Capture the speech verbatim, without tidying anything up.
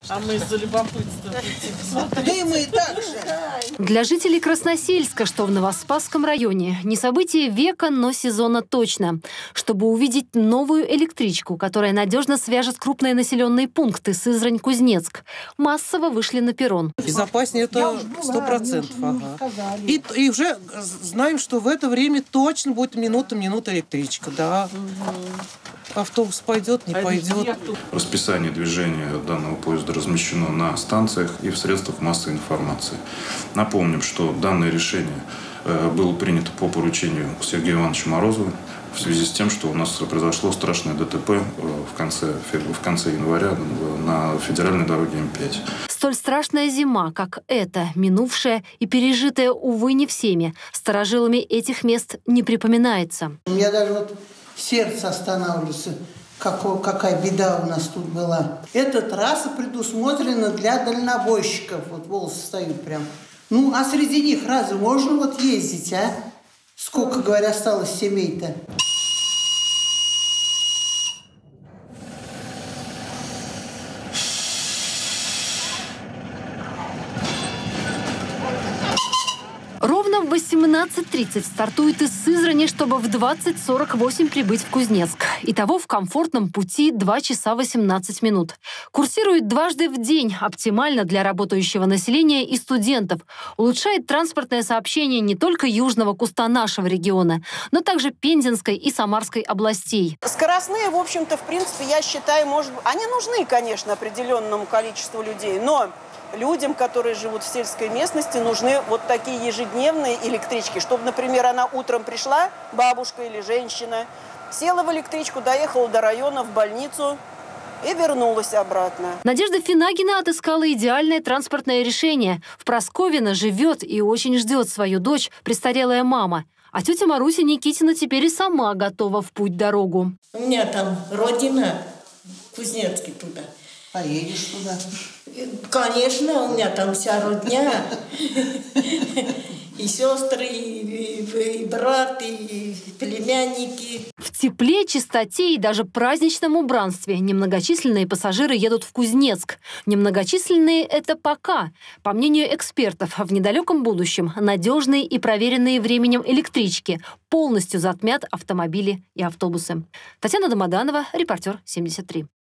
А мы из-за любопытства. Да и мы так же. Для жителей Красносельска, что в Новоспасском районе, не событие века, но сезона точно. Чтобы увидеть новую электричку, которая надежно свяжет крупные населенные пункты Сызрань-Кузнецк, массово вышли на перрон. Безопаснее это сто процентов. Ага. И, и уже знаем, что в это время точно будет минута-минута электричка. Да. Автобус пойдет, не пойдет. Расписание движения данного поезда размещено на станциях и в средствах массовой информации. Напомним, что данное решение было принято по поручению Сергея Ивановича Морозова в связи с тем, что у нас произошло страшное ДТП в конце, в конце января на федеральной дороге М пять. Столь страшная зима, как эта, минувшая и пережитая, увы, не всеми, старожилами этих мест не припоминается. У меня даже вот сердце останавливается, как, какая беда у нас тут была. Эта трасса предусмотрена для дальнобойщиков. Вот волосы встают прям. Ну, а среди них разве можно вот ездить, а? Сколько, говоря, осталось семей-то? Ровно в восемнадцать тридцать стартует из Сызрани, чтобы в двадцать сорок восемь прибыть в Кузнецк. Итого в комфортном пути два часа восемнадцать минут. Курсирует дважды в день, оптимально для работающего населения и студентов. Улучшает транспортное сообщение не только южного куста нашего региона, но также Пензенской и Самарской областей. Скоростные, в общем-то, в принципе, я считаю, может, они нужны, конечно, определенному количеству людей, но людям, которые живут в сельской местности, нужны вот такие ежедневные электрички, чтобы, например, она утром пришла, бабушка или женщина, села в электричку, доехала до района, в больницу и вернулась обратно. Надежда Финагина отыскала идеальное транспортное решение. В Прасковино живет и очень ждет свою дочь, престарелая мама. А тетя Маруся Никитина теперь и сама готова в путь-дорогу. У меня там родина, Кузнецкий туда. Поедешь туда? Конечно, у меня там вся родня. И сестры, и, и, и брат, и племянники. В тепле, чистоте и даже праздничном убранстве немногочисленные пассажиры едут в Кузнецк. Немногочисленные – это пока. По мнению экспертов, в недалеком будущем надежные и проверенные временем электрички полностью затмят автомобили и автобусы. Татьяна Домоданова, репортер семьдесят три.